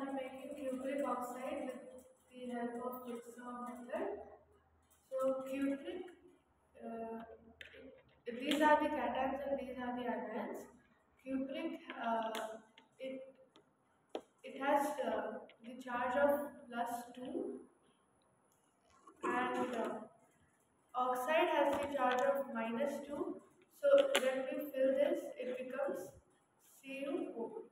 be making cupric oxide with the help of Jigsaw method. So cupric, uh, these are the cations and these are the anions. Cupric, it it has the charge of +2, and oxide has the charge of -2. So when we fill this, it becomes CuO.